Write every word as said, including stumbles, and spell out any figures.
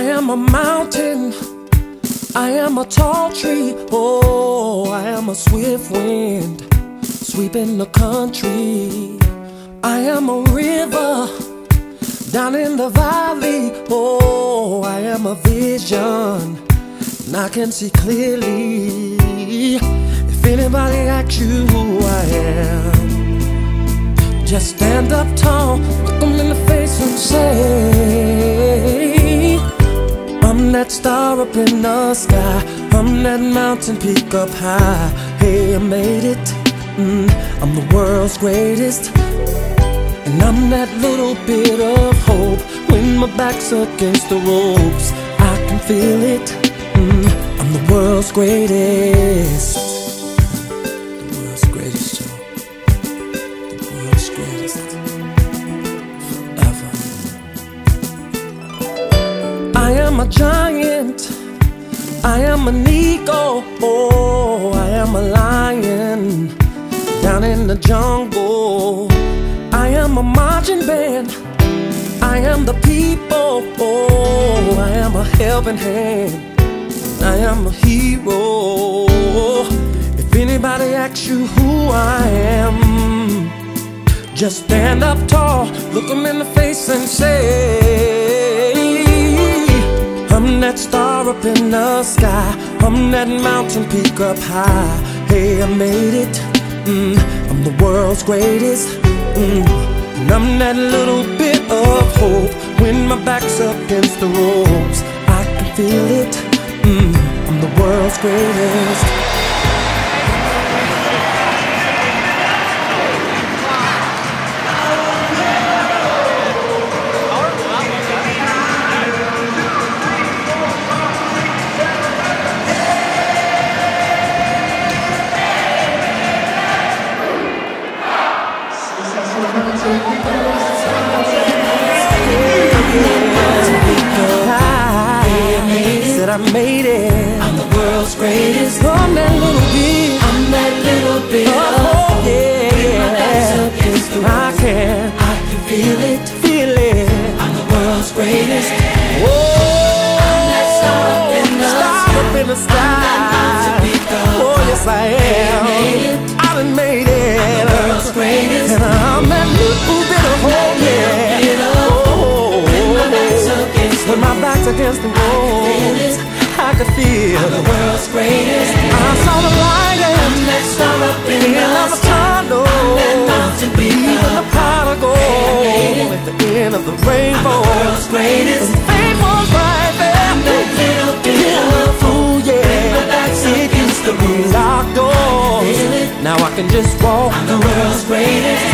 I am a mountain, I am a tall tree. Oh, I am a swift wind sweeping the country. I am a river down in the valley. Oh, I am a vision and I can see clearly. If anybody asks you who I am, just stand up tall, look them in the face and say, I'm that star up in the sky, I'm that mountain peak up high. Hey, I made it, mm, I'm the world's greatest. And I'm that little bit of hope when my back's against the ropes. I can feel it, mm, I'm the world's greatest. The world's greatest, Joe. The world's greatest. Forever. I am a giant, I am an eagle. Oh, I am a lion down in the jungle. I am a marching band, I am the people. Oh, I am a helping hand, I am a hero. If anybody asks you who I am, just stand up tall, look them in the face and say, I'm that star up in the sky, I'm that mountain peak up high. Hey, I made it, mm, I'm the world's greatest. Mm. And I'm that little bit of hope when my back's up against the ropes. I can feel it, mm. I'm the world's greatest. Said I made it. I'm the world's greatest. I'm that little bit. I'm that little bit. Oh, oh yeah. I can. I can feel it. Feel it. I'm the world's greatest. Whoa. I'm that star up in the star up in the sky. Oh yes I am. I done made it. I'm the world's greatest. And I'm that little bit of hope. Yeah. When my back's against the walls, I could feel I'm the world's greatest. I saw the light and that star up in the sky. I'm that mountain peak, even the pot of gold at the end of the rainbow. I'm the world's greatest. And fame was right there. I'm that little bit of fool, yeah. My back's against the locked doors. Now I can just walk. I'm the world's greatest.